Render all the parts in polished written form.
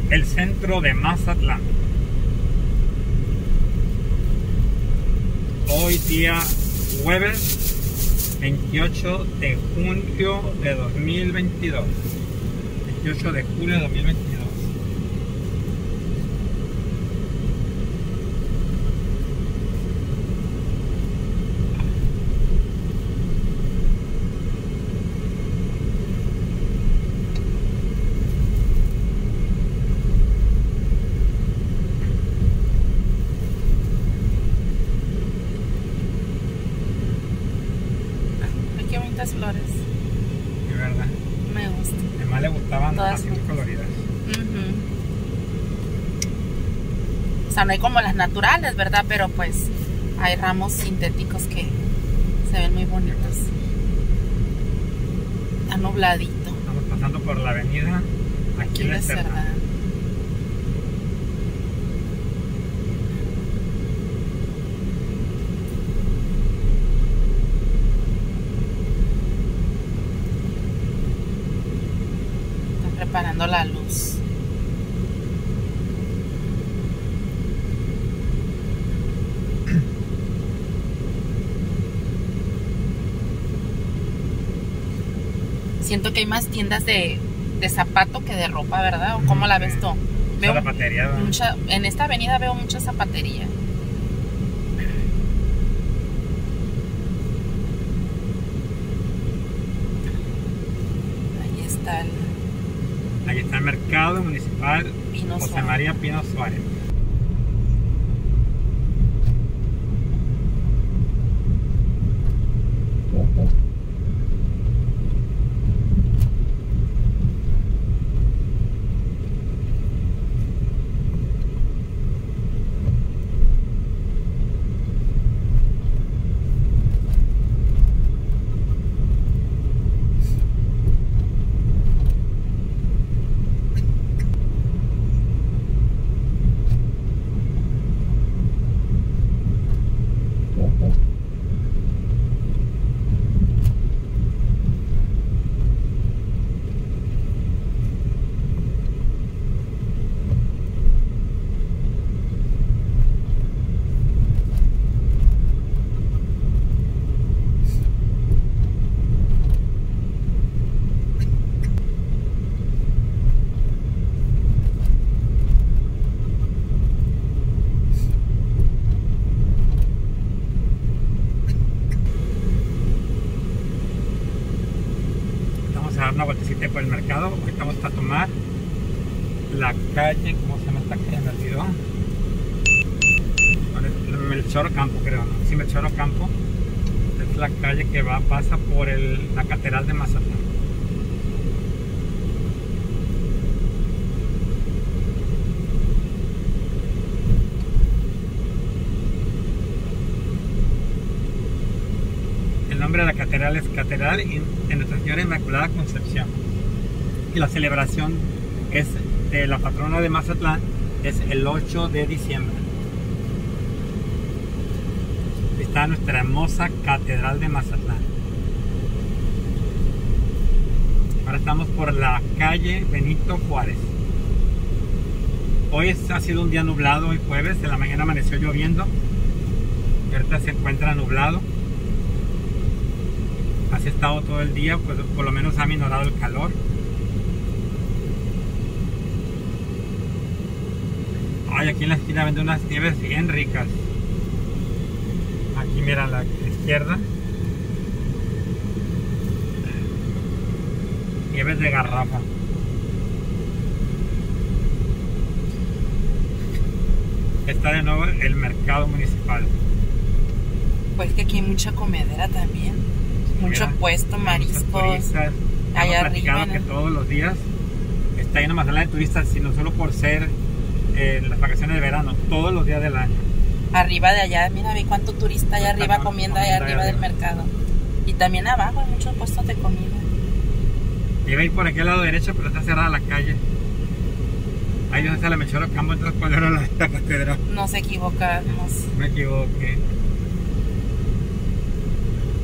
el centro de Mazatlán. Hoy día jueves 28 de julio de 2022. 28 de julio de 2022. Flores. De verdad. Me gusta. Además le gustaban todas así muy coloridas. O sea, no hay como las naturales, ¿verdad? Pero pues hay ramos sintéticos que se ven muy bonitos. Está nubladito. Estamos pasando por la avenida Aquiles Cerdán. Preparando la luz. Siento que hay más tiendas de zapato que de ropa, ¿verdad? ¿O cómo la ves tú? Veo zapatería, mucha, en esta avenida veo mucha zapatería. Ahí está el... Ahí está el mercado municipal Pino José Suárez. María Pino Suárez. Dar una vueltecita por el mercado. Ahorita vamos a tomar la calle, ¿cómo se llama esta calle? Me olvidó. Melchor Ocampo, creo, ¿no? Sí, Melchor Ocampo. Es la calle que pasa por la catedral de Mazatlán. El nombre de la catedral es Catedral de Nuestra Señora Inmaculada Concepción. Y la celebración es de la patrona de Mazatlán, es el 8 de diciembre. Está nuestra hermosa Catedral de Mazatlán. Ahora estamos por la calle Benito Juárez. Hoy ha sido un día nublado, hoy jueves, en la mañana amaneció lloviendo. Y ahorita se encuentra nublado. Así ha estado todo el día, pues por lo menos ha minorado el calor. Ay, aquí en la esquina venden unas nieves bien ricas. Aquí mira a la izquierda. Nieves de garrafa. Está de nuevo el mercado municipal. Pues que aquí hay mucha comedera también. Mucho puesto, mariscos. Allá arriba. Que todos los días está lleno más de turistas, sino solo por ser las vacaciones de verano, todos los días del año. Arriba de allá, mira, ve cuánto turista allá arriba comiendo allá arriba del mercado. Y también abajo hay muchos puestos de comida. Iba a ir por aquí al lado derecho, pero está cerrada la calle. Ahí donde está la Melchor Ocampo, entonces ¿cuál era la catedral? No se equivocamos. Me equivoqué.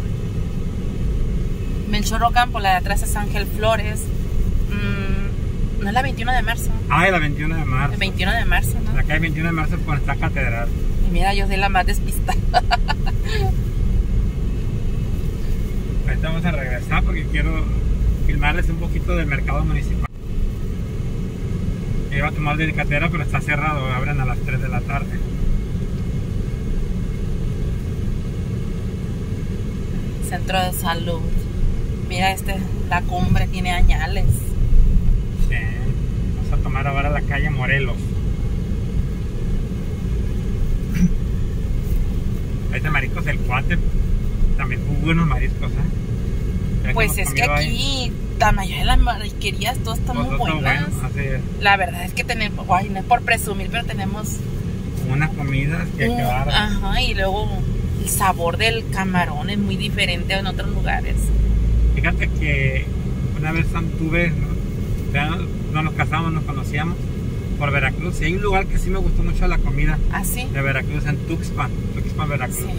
Melchor Ocampo, la de atrás es Ángel Flores. No es la 21 de marzo. Ah, es la 21 de marzo. El 21 de marzo, ¿no? La calle 21 de marzo es cuando está catedral. Y mira, yo soy la más despistada. Ahorita vamos a regresar porque quiero filmarles un poquito del mercado municipal. Iba a tomar de catedral, pero está cerrado, abren a las 3 de la tarde. Centro de salud. Mira, la cumbre tiene añales. Sí. Vamos a tomar ahora la calle Morelos. Ahí está mariscos el Cuate. También muy buenos mariscos, ¿eh? Pues es que aquí la mayoría de las marisquerías todas están muy buenas. Bueno, así es. La verdad es que tenemos, guay, no es por presumir, pero tenemos unas comidas que quedaron. Ajá, y luego el sabor del camarón es muy diferente en otros lugares. Fíjate que una vez anduve, no nos casamos, nos conocíamos por Veracruz. Y hay un lugar que sí me gustó mucho la comida. ¿Ah, sí? De Veracruz, en Tuxpan, Veracruz. Sí.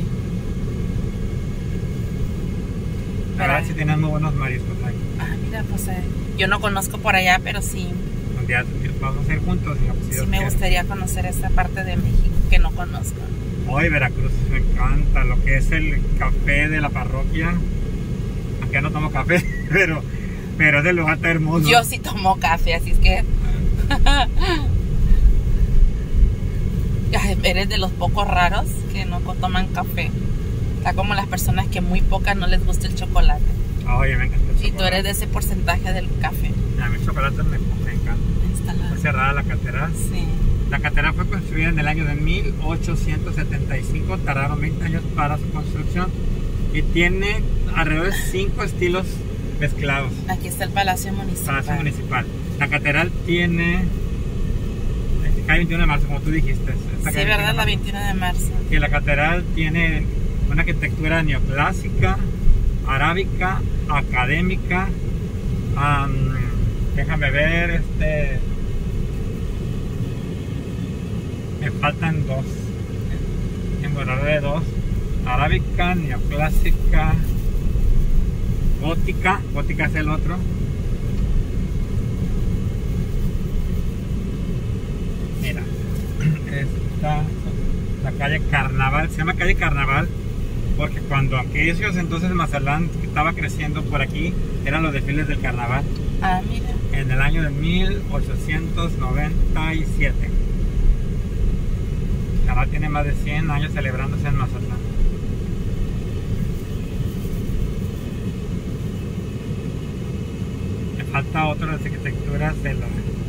La verdad sí tienen muy buenos mariscos ahí. Ah, mira, pues yo no conozco por allá, pero sí. Un día vamos a ir juntos. Sí, me gustaría conocer esa parte de México que no conozco. Hoy Veracruz me encanta lo que es el café de la parroquia. Aunque no tomo café, pero ese lugar está hermoso. Yo sí tomo café, así es que eres de los pocos raros que no toman café. Está como las personas que muy pocas no les gusta el chocolate. Oye, me encanta el chocolate. Y tú eres de ese porcentaje del café. A mí el chocolate me encanta. Está cerrada la catedral. Sí. La catedral fue construida en el año de 1875. Tardaron 20 años para su construcción. Y tiene alrededor de 5 estilos mezclados. Aquí está el Palacio Municipal. La catedral tiene... Calle 21 de marzo, como tú dijiste. Sí, ¿verdad? La 21 de marzo. Y la catedral tiene una arquitectura neoclásica, arábica, académica. Déjame ver, me faltan dos. En borrador de dos. Arábica, neoclásica, gótica. Gótica es el otro. Mira, esta, la calle Carnaval, se llama calle Carnaval porque cuando aquellos entonces Mazatlán estaba creciendo por aquí, eran los desfiles del carnaval. Ah, mira. En el año de 1897. El carnaval tiene más de 100 años celebrándose en Mazatlán. Me falta otra de las arquitecturas de la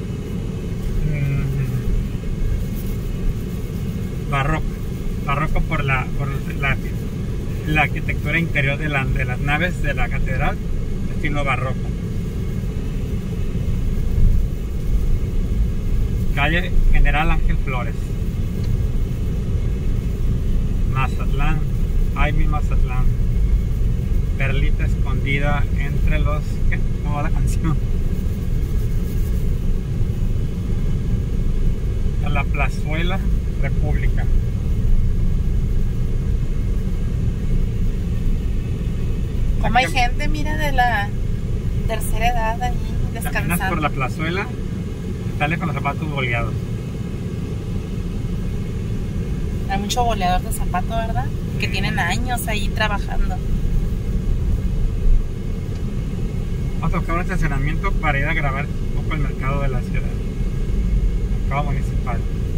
barroco por la arquitectura interior de las naves de la catedral, estilo barroco. Calle General Ángel Flores, Mazatlán. Ay, mi Mazatlán, perlita escondida entre los... ¿Cómo va la canción? La Plazuela República. Como hay gente, mira, de la tercera edad ahí descansando. Caminas por la plazuela, sale con los zapatos boleados. Hay mucho boleador de zapatos, ¿verdad? Que tienen años ahí trabajando. Vamos a buscar un estacionamiento para ir a grabar un poco el mercado de la ciudad. Mercado municipal.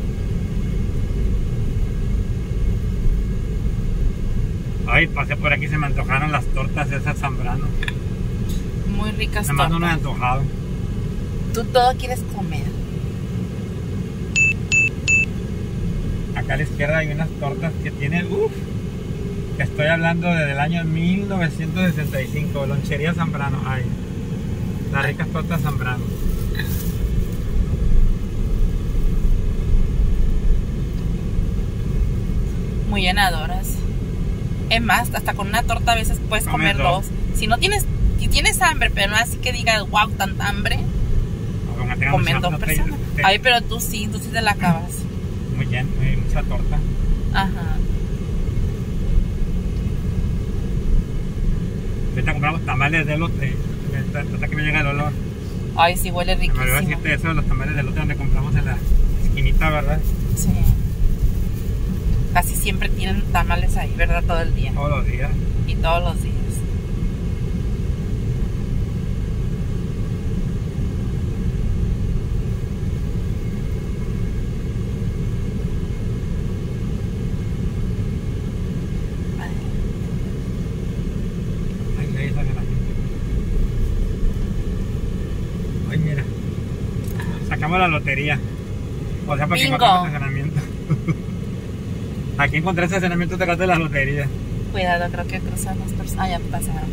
Ay, pasé por aquí, se me antojaron las tortas de esas Zambrano. Muy ricas Además tortas. no me he antojado. Tú todo quieres comer. Acá a la izquierda hay unas tortas que tienen... estoy hablando desde el año 1965. Lonchería Zambrano. Ay, las ricas tortas Zambrano. Muy llenadoras. Es más, hasta con una torta a veces puedes comer dos. Si tienes hambre, pero no así que digas, wow, tanta hambre, comen dos personas. Ay, pero tú sí te la acabas. Muy bien, mucha torta. Ajá. Ahorita compramos tamales de elote. Hasta que me llega el olor. Ay, sí, huele riquísimo. Me olvidó decirte eso de los tamales del otro donde compramos en la esquinita, ¿verdad? Sí. Casi siempre tienen tamales ahí, ¿verdad? Todo el día. Todos los días. Y todos los días. Ay, mira. Sacamos la lotería. O sea, porque encontramos estacionamiento. Aquí encontré estacionamiento, te de la lotería. Cuidado, creo que cruzan las personas. Ah, ya pasaron.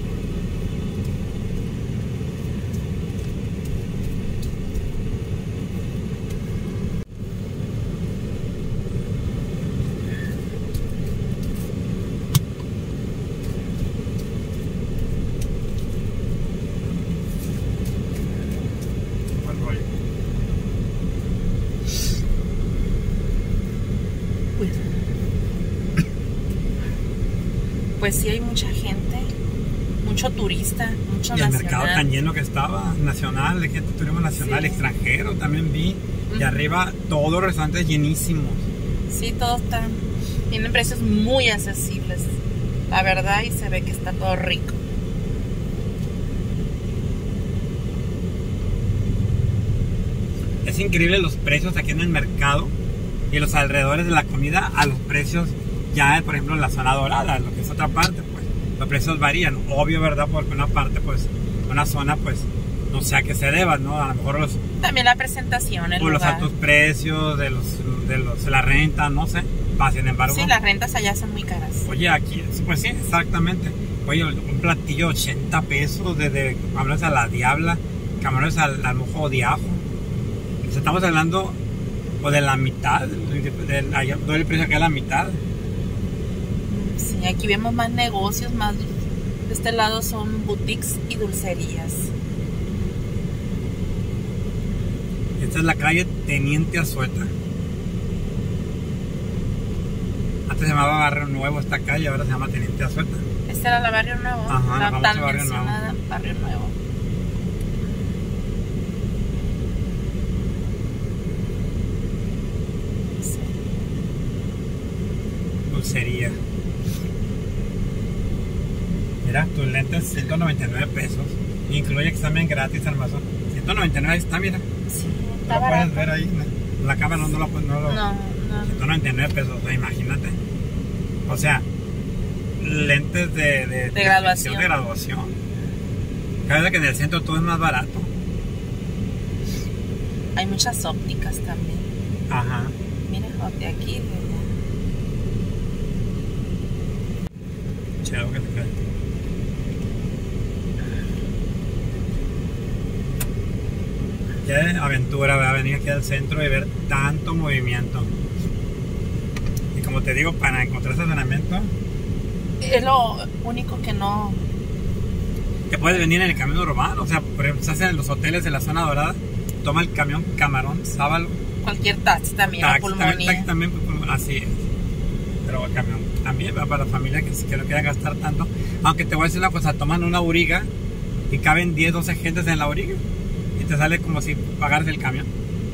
Pues sí, hay mucha gente, mucho turista, mucho nacional. Y el mercado tan lleno que estaba, nacional, de gente, turismo nacional, sí. Extranjero, también vi. Y arriba todos los restaurantes llenísimos. Sí, todos tienen precios muy accesibles, la verdad, y se ve que está todo rico. Es increíble los precios aquí en el mercado y los alrededores de la comida a los precios ya, por ejemplo, en la zona dorada, lo que es otra parte, pues los precios varían, obvio, ¿verdad? Porque una parte, pues, una zona, pues, no sé a qué se deba, ¿no? A lo mejor también la presentación, el lugar. Los altos precios de la renta, no sé. Sin embargo, sí, las rentas allá son muy caras. Oye, aquí, pues sí, exactamente. Oye, un platillo 80 pesos, desde camarones a la diabla, camarones al mojo de ajo. Entonces, estamos hablando o de la mitad, allá doy el precio acá a la mitad. Sí, aquí vemos más negocios, más de este lado son boutiques y dulcerías. Esta es la calle Teniente Azueta. Antes se llamaba Barrio Nuevo esta calle, ahora se llama Teniente Azueta. Esta era la Barrio Nuevo. Ajá, la tan Barrio Nuevo. Barrio Nuevo. Sí. Dulcería. Mira, tus lentes 199 pesos. Incluye examen gratis, hermoso. 199, ahí está, mira. Sí, está lo puedes ver ahí. La cámara no lo 199 pesos, o sea, imagínate. O sea, lentes de graduación. De graduación. Cada vez que en el centro todo es más barato. Hay muchas ópticas también. Ajá. Mira, de aquí, de allá. Chavo que te cae. Qué aventura, ¿verdad? Venir aquí al centro y ver tanto movimiento. Y como te digo, para encontrar estacionamiento es lo único que no... Que puedes venir en el camión urbano. O sea, por ejemplo, se hacen en los hoteles de la zona dorada. Toma el camión Camarón, Sábalo. Cualquier taxi también, taxi, Pulmonía. También, así es. Pero el camión también va para la familia que no quiera gastar tanto. Aunque te voy a decir una cosa, toman una auriga y caben 10, 12 gentes en la auriga. Y te sale como si pagaras el camión.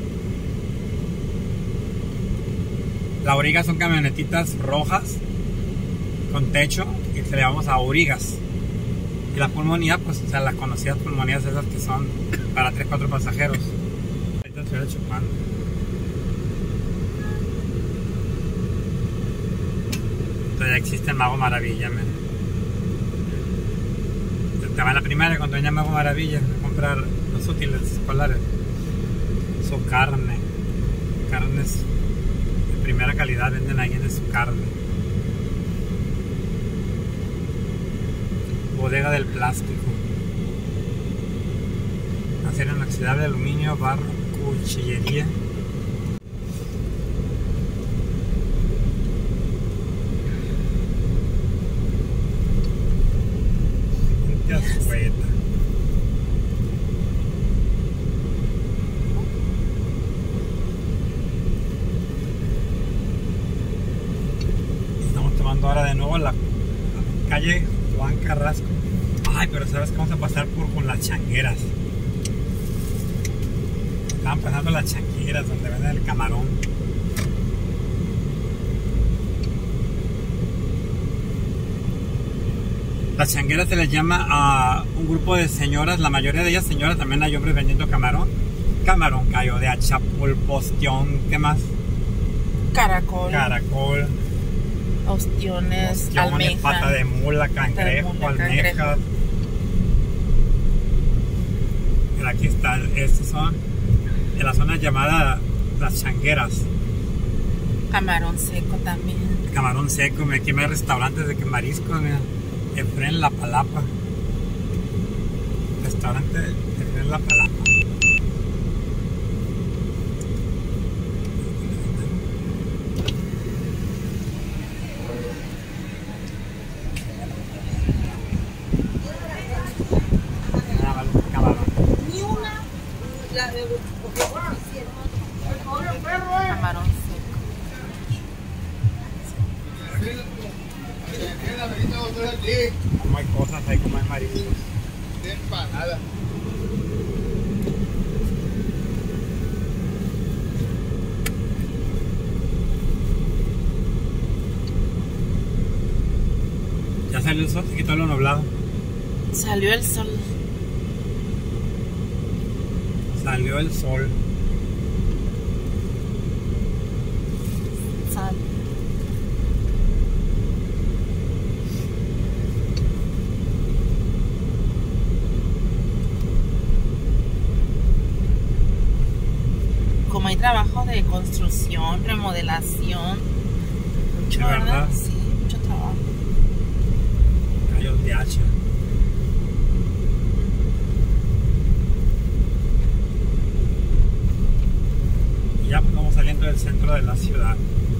La auriga son camionetitas rojas con techo y se le llamamos aurigas. Y la pulmonía, pues, o sea, las conocidas pulmonías esas que son para 3, 4 pasajeros. Ahí te estoy chupando. Entonces ya existe el Mago Maravilla, man. Te va en la primaria con Doña Mago Maravilla a comprar los útiles escolares. Su carnes de primera calidad, venden ahí en su carne. Bodega del plástico, acero inoxidable, aluminio, barro, cuchillería. Estamos tomando ahora de nuevo la calle Juan Carrasco. Ay, pero ¿sabes qué? Vamos a pasar con las changueras. Estaban pasando las changueras donde venden el camarón. Las changueras se les llama a un grupo de señoras, la mayoría de ellas señoras, también hay hombres vendiendo camarón. Camarón, callo de hacha, pulpo, ostión, ¿qué más? Caracol. Caracol. Ostiones, almeja. Pata de mula, cangrejo, almejas. Mira, aquí está, estos son en la zona llamada Las Changueras. Camarón seco también. Camarón seco, aquí hay restaurantes de mariscos, mira. Efren La Palapa. Restaurante Efren La Palapa. Ni una. Camarón seco. Como hay cosas ahí, como hay mariscos. De empanada. Ya salió el sol, se quitó lo nublado. Salió el sol. Salió el sol. Sal. Como hay trabajo de construcción, remodelación, mucho, ¿De verdad? Sí, mucho trabajo. Callos de hacha. Y ya pues vamos saliendo del centro de la ciudad.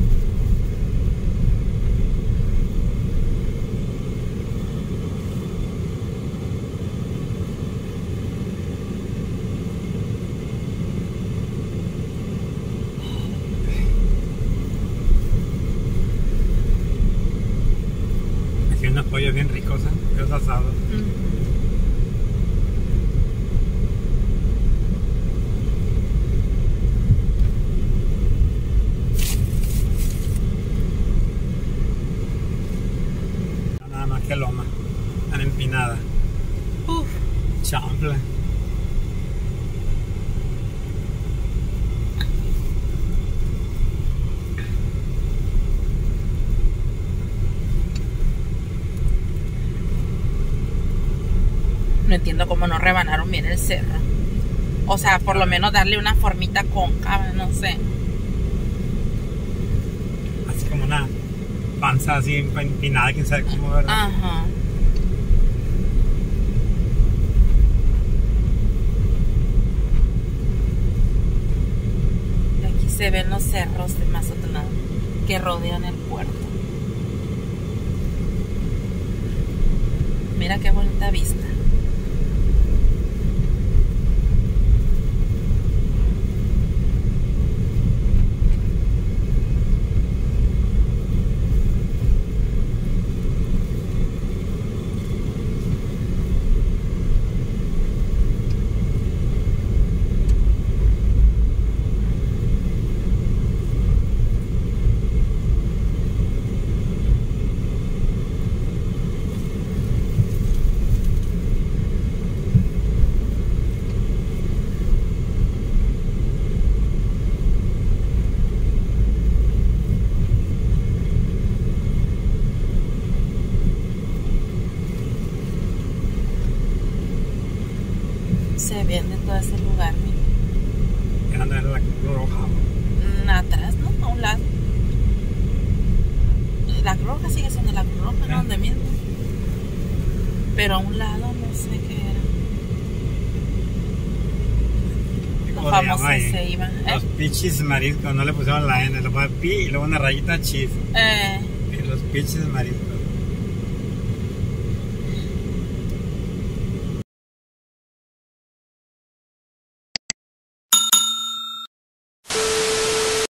Aquí hay unos pollos bien ricos, pollos asados. Nada más que loma, tan empinada. Uf, Chample. no entiendo cómo no rebanaron bien el cerro. O sea, por lo menos darle una formita cóncava, no sé. Así como una panza así empinada, quién sabe cómo, ¿verdad? Ajá. Y aquí se ven los cerros de Mazatlán que rodean el puerto. Mira qué bonita vista. Se vende todo ese lugar, mira. Que anda en la Cruz Roja. Atrás, ¿no? A un lado. La Cruz Roja sigue siendo la Cruz Roja, ¿no? Donde mismo. Pero a un lado no sé qué era. Los famosos se iban. Los pichis mariscos, no le pusieron la N, le pusieron pi y luego una rayita chis. Y los pichis mariscos.